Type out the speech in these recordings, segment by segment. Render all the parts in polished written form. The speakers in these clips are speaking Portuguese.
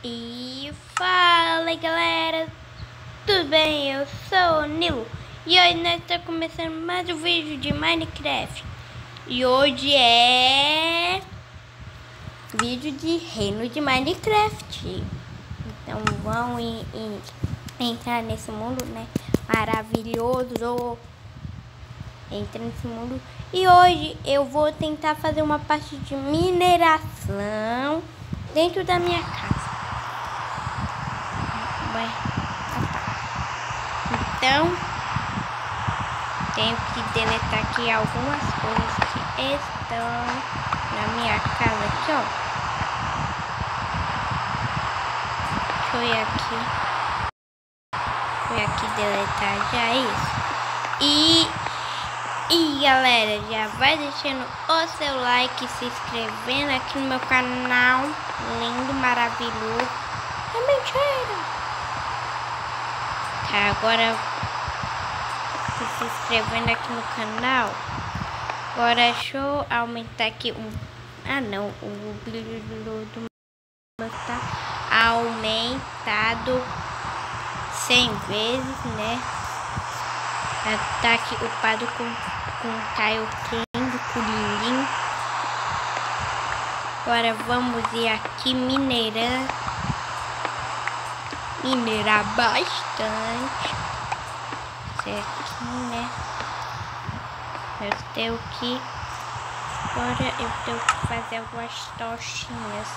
E fala galera, tudo bem? Eu sou o Nilo e hoje nós estamos começando mais um vídeo de Minecraft. E hoje é vídeo de reino de Minecraft. Então vamos entrar nesse mundo, né? Maravilhoso. Entra nesse mundo. E hoje eu vou tentar fazer uma parte de mineração dentro da minha casa. Então, tenho que deletar aqui algumas coisas que estão na minha casa aqui, ó. Deixa eu ir aqui. Vou aqui deletar já isso. E galera, já vai deixando o seu like, se inscrevendo aqui no meu canal. Lindo, maravilhoso. É mentira. Tá, agora se inscrevendo aqui no canal. Agora deixa eu aumentar aqui o brilho do meu tá aumentado 100 vezes, né? Tá aqui upado com Kaioken do Kuririn. Agora vamos ir aqui minerar bastante. Isso aqui, né? Eu tenho que... Agora eu tenho que fazer algumas tochinhas.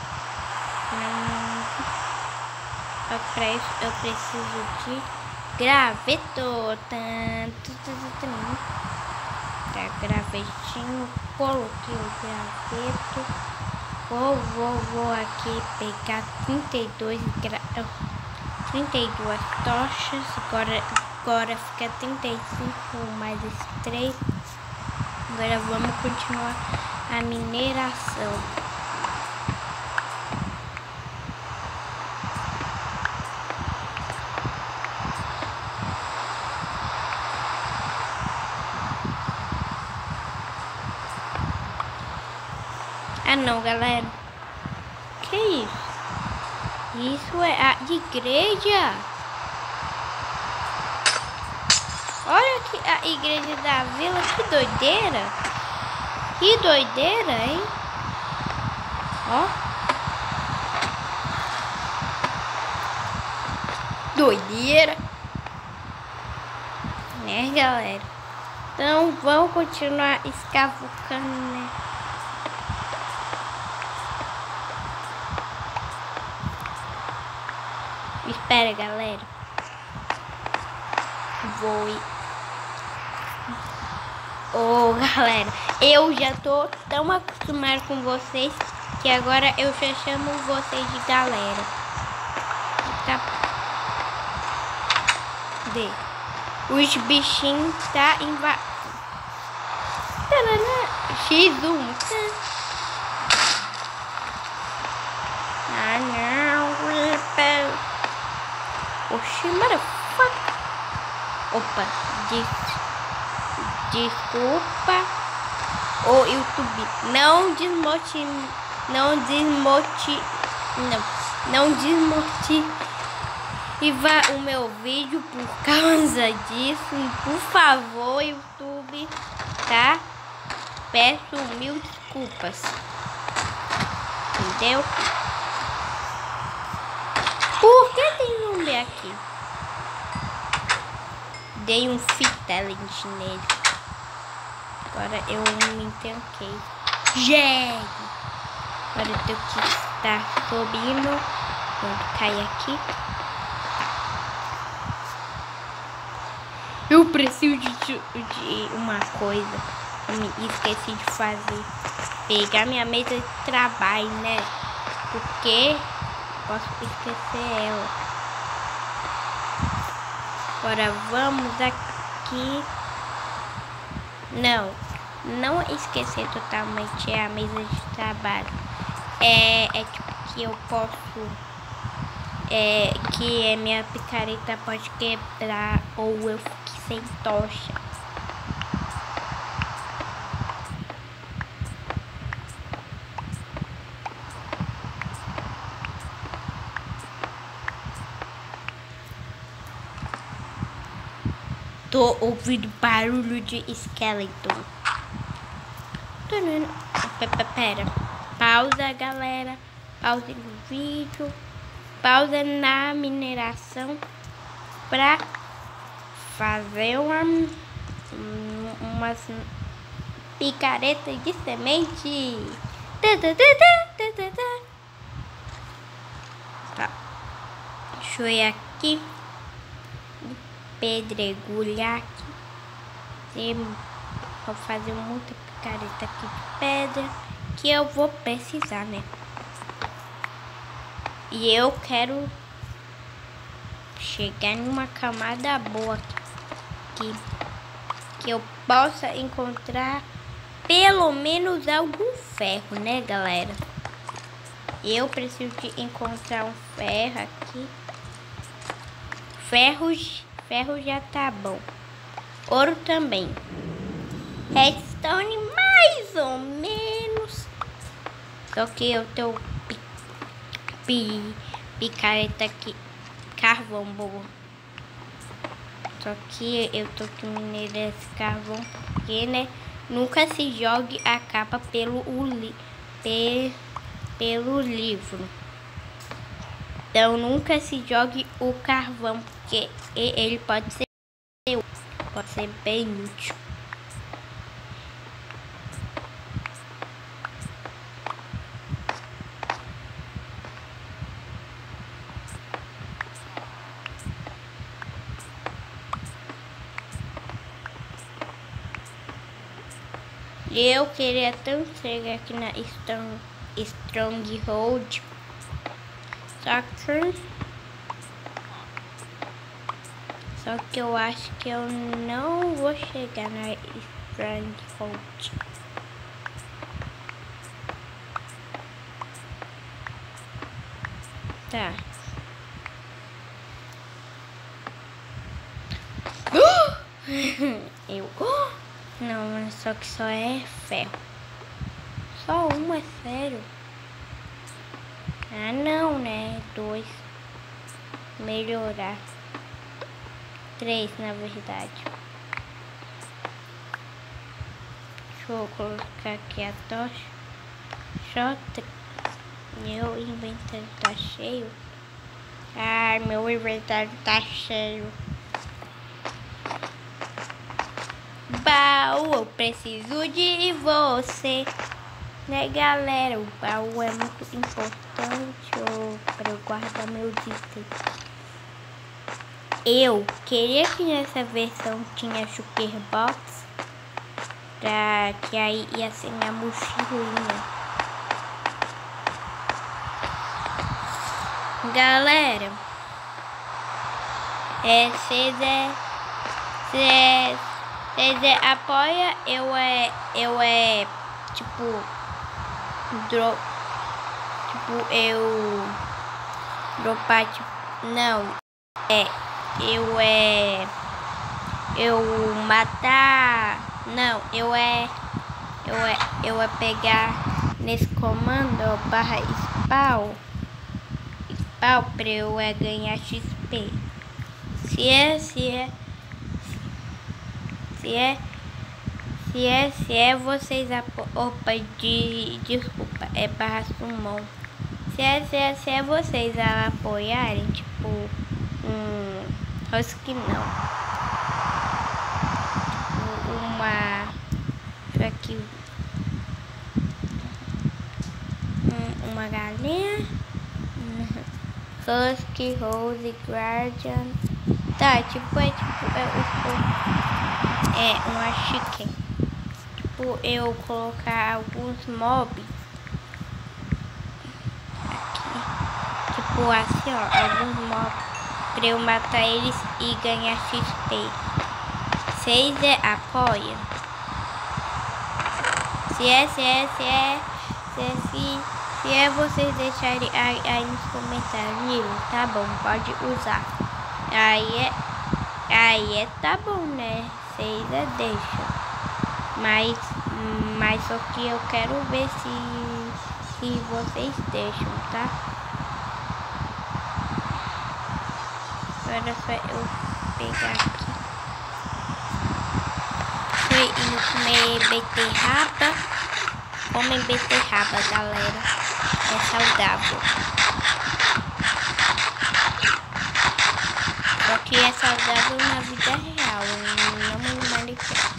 Para isso eu preciso de graveto. Tá, gravetinho. Coloquei o graveto. Vou aqui pegar 32 tochas. Agora fica 35 mais esses 3. Agora vamos continuar a mineração. Ah não, galera. Que isso? Isso é a igreja. Olha aqui a igreja da vila. Que doideira. Que doideira, hein? Ó. Doideira. Né, galera? Então vamos continuar escavucando, né? Espera, galera. Vou ir. Galera, eu já tô tão acostumado com vocês que agora eu já chamo vocês de galera. Tá? Os bichinhos tá invadindo. X1. Ah, não. Oxi, motherfucker. Opa, desculpa. O YouTube, não desmotive o meu vídeo por causa disso. Por favor, YouTube, tá? Peço 1000 desculpas. Entendeu? Por que tem zumbi aqui? Dei um fitalent nele. Agora eu me entanquei. Gente! Agora eu tenho que estar subindo. Quando cair aqui. Eu preciso de uma coisa. Eu me esqueci de fazer. Pegar minha mesa de trabalho, né? Porque posso esquecer ela. Agora vamos aqui. Não esquecer totalmente a mesa de trabalho. É tipo que eu posso. Que minha picareta pode quebrar ou eu fique sem tocha. tô ouvindo barulho de skeleton. Pera. Pausa, galera. Pausa no vídeo. Pausa na mineração pra fazer umas picaretas de semente. Tá. Deixa eu ir aqui. Pedregulhar aqui. Vou fazer muita picareta aqui de pedra que eu vou precisar, né? E eu quero chegar numa camada boa aqui, que eu possa encontrar pelo menos algum ferro, né, galera? Eu preciso de encontrar um ferro aqui. Ferro já tá bom. Ouro também. Redstone mais ou menos. Só que eu tô picareta aqui. Carvão boa. Só que eu tô que minerar esse carvão. Porque, né? Nunca se jogue a capa pelo livro. Então nunca se jogue o carvão. Porque ele pode ser bem útil. Eu queria tanto chegar aqui na Stronghold. Só que eu acho que eu não vou chegar na Stronghold. Tá. Não, mas só que só é ferro. Só uma, é sério? Ah, não, né? 2. Melhorar. 3, na verdade. Deixa eu colocar aqui a tocha. Meu inventário tá cheio. Ah, meu inventário tá cheio. Baú, eu preciso de você, né, galera? O baú é muito importante para eu guardar meu item. Eu queria que nessa versão tinha Sugar Box, pra que aí ia ser minha mochilinha. Galera, vocês apoia eu pegar nesse comando, ó, /spawn pra eu ganhar XP. Se é vocês desculpa, é /summon. Se é vocês apoiarem, tipo, acho que não. Aqui uma galinha, Husky, Rose, Guardian. Tá, é uma chicken. Tipo, eu colocar alguns mobs aqui, tipo assim, ó, alguns mobs pra eu matar eles e ganhar XP. Vocês apoiam? Se é vocês deixarem aí nos comentários, tá bom, pode usar. Aí tá bom, né? Vocês deixam. Mas só que eu quero ver se vocês deixam, tá? Agora só eu pegar aqui. indo comer beterraba. Comem beterraba, galera. É saudável. Só que é saudável na vida real, não no Minecraft.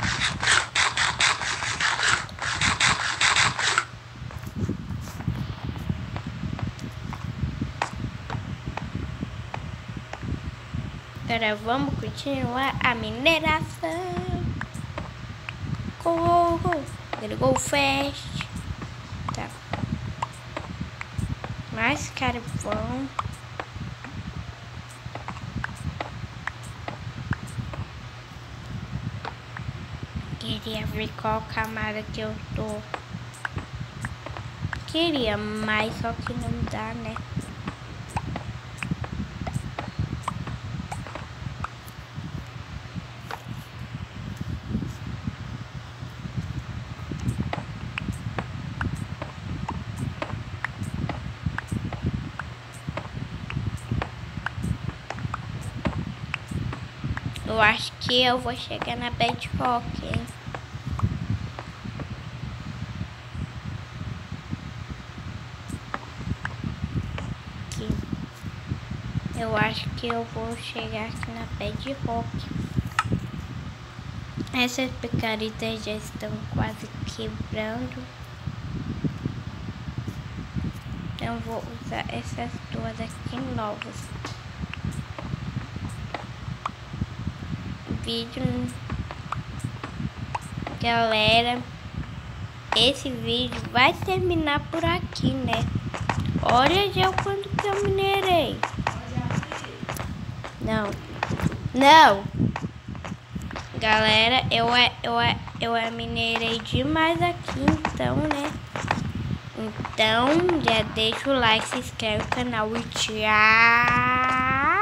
Agora vamos continuar a mineração. Go, go fast. Tá. Mais carvão. Queria ver qual camada que eu tô. Queria mais, só que não dá, né? Eu acho que eu vou chegar na Bedrock, hein? Aqui. Eu acho que eu vou chegar aqui na Bedrock. Essas picaretas já estão quase quebrando. Então vou usar essas duas aqui novas. Vídeo, galera, esse vídeo vai terminar por aqui, né? Olha já o quanto que eu minerei. Não, galera, eu minerei demais aqui, então, né? Então já deixa o like, se inscreve no canal e tchau.